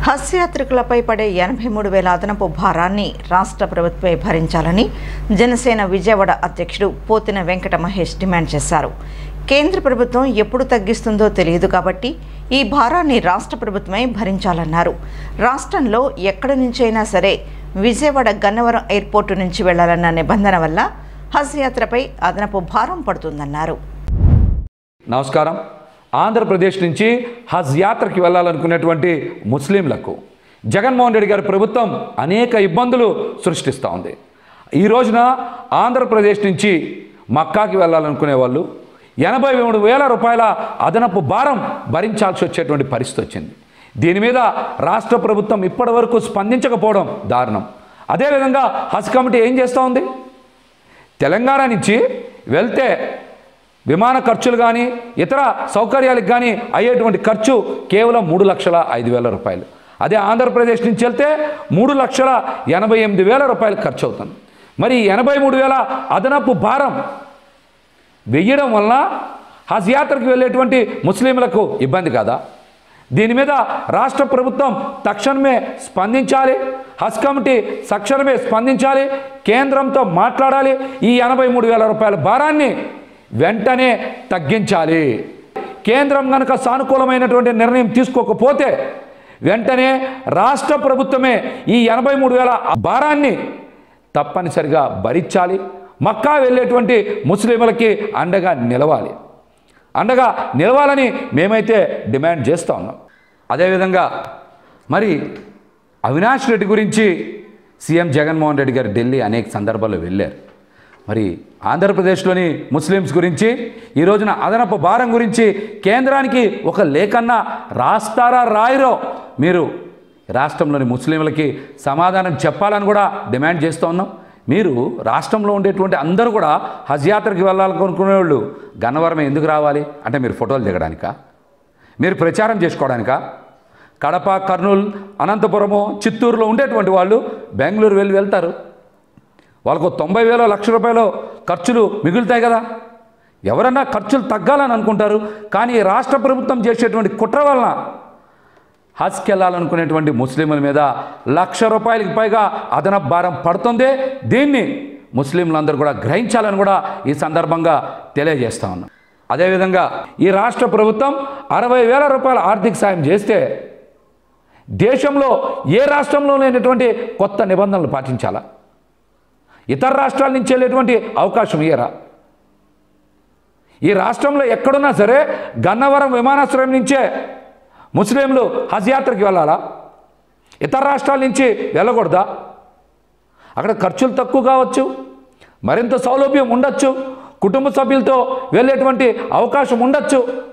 హజ్ యాత్రికులపై పడే 83,000 అదనపు భారాన్ని రాష్ట్ర ప్రభుత్వమే భరించాలని జనసేన విజయవాడ అధ్యక్షుడు పోతిన వెంకట మహేష్ డిమాండ్ చేశారు. కేంద్ర ప్రభుత్వం ఎప్పుడు తగ్గిస్తుందో తెలియదు కాబట్టి ఈ భారాన్ని రాష్ట్ర ప్రభుత్వమే భరించాలన్నారు. రాష్ట్రంలో ఎక్కడి నుంచైనా సరే విజయవాడ గన్నవరం ఎయిర్పోర్టు నుంచి వెళ్లాలన్న నిబంధన వల్ల హజ్ యాత్రపై అదనపు భారం పడుతుందన్నారు. నమస్కారం. ఆంధ్రప్రదేశ్ నుంచి హజ్ యాత్రకి వెళ్ళాలనుకునేటువంటి ముస్లింలకు జగన్మోహన్ రెడ్డి గారి ప్రభుత్వం అనేక ఇబ్బందులు సృష్టిస్తూ ఉంది. ఈ రోజున ఆంధ్రప్రదేశ్ నుంచి మక్కాకి వెళ్ళాలనుకునే వాళ్ళు 83,000 రూపాయల అదనపు భారం భరించాల్సి వచ్చేటువంటి పరిస్థితి వచ్చింది. దీని మీద రాష్ట్ర ప్రభుత్వం ఇప్పటి వరకు స్పందించకపోవడం దారుణం. అదేవిధంగా హజ్ కమిటీ ఏం చేస్తూ ఉంది? తెలంగాణ నుంచి వెళ్తే విమాన ఖర్చులు కానీ ఇతర సౌకర్యాలకు కానీ అయ్యేటువంటి ఖర్చు కేవలం 3,05,000 రూపాయలు. అదే ఆంధ్రప్రదేశ్ నుంచి వెళ్తే 3,88,000 రూపాయలు ఖర్చు అవుతుంది. మరి 83,000 అదనపు భారం వెయ్యడం వలన హజ్ యాత్రకు వెళ్ళేటువంటి ముస్లింలకు ఇబ్బంది కాదా? దీని మీద రాష్ట్ర ప్రభుత్వం తక్షణమే స్పందించాలి. హజ్ కమిటీ తక్షణమే స్పందించాలి. కేంద్రంతో మాట్లాడాలి. ఈ 83,000 రూపాయల భారాన్ని వెంటనే తగ్గించాలి. కేంద్రం కనుక సానుకూలమైనటువంటి నిర్ణయం తీసుకోకపోతే వెంటనే రాష్ట్ర ప్రభుత్వమే ఈ 83,000 భారాన్ని తప్పనిసరిగా భరించాలి. మక్కా వెళ్ళేటువంటి ముస్లింలకి అండగా నిలవాలని మేమైతే డిమాండ్ చేస్తూ ఉన్నాం. అదేవిధంగా మరి అవినాష్ రెడ్డి గురించి సీఎం జగన్మోహన్ రెడ్డి గారు ఢిల్లీ అనేక సందర్భాల్లో వెళ్ళారు. మరి ఆంధ్రప్రదేశ్లోని ముస్లిమ్స్ గురించి ఈ రోజున అదనపు భారం గురించి కేంద్రానికి ఒక లేఖన్నా రాస్తారా రాయరో మీరు రాష్ట్రంలోని ముస్లింలకి సమాధానం చెప్పాలని కూడా డిమాండ్ చేస్తూ ఉన్నాం. మీరు రాష్ట్రంలో ఉండేటువంటి అందరూ కూడా హజ్ యాత్రకి వెళ్ళాలనుకునే వాళ్ళు గన్నవరం ఎందుకు రావాలి అంటే మీరు ఫోటోలు దిగడానికా? మీరు ప్రచారం చేసుకోవడానికా? కడప, కర్నూలు, అనంతపురము, చిత్తూరులో ఉండేటువంటి వాళ్ళు బెంగళూరు వెళ్తారు. వాళ్ళకు 90,000 లక్ష రూపాయలు ఖర్చులు మిగులుతాయి కదా. ఎవరన్నా ఖర్చులు తగ్గాలని అనుకుంటారు. కానీ రాష్ట్ర ప్రభుత్వం చేసేటువంటి కుట్ర వలన హజ్కి వెళ్ళాలనుకునేటువంటి ముస్లింల మీద 1,00,000 రూపాయలకి పైగా అదనపు భారం పడుతుంది. దీన్ని ముస్లింలందరూ కూడా గ్రహించాలని కూడా ఈ సందర్భంగా తెలియజేస్తా ఉన్నాం. అదేవిధంగా ఈ రాష్ట్ర ప్రభుత్వం 60,000 రూపాయల ఆర్థిక సాయం చేస్తే దేశంలో ఏ రాష్ట్రంలో లేనటువంటి కొత్త నిబంధనలు పాటించాలా? ఇతర రాష్ట్రాల నుంచి వెళ్ళేటువంటి అవకాశం ఇయ్యరా? ఈ రాష్ట్రంలో ఎక్కడున్నా సరే గన్నవరం విమానాశ్రయం నుంచే ముస్లింలు హజ్ యాత్రకి వెళ్ళాలా? ఇతర రాష్ట్రాల నుంచి వెళ్ళకూడదా? అక్కడ ఖర్చులు తక్కువ కావచ్చు, మరింత సౌలభ్యం ఉండొచ్చు, కుటుంబ సభ్యులతో వెళ్ళేటువంటి అవకాశం ఉండొచ్చు.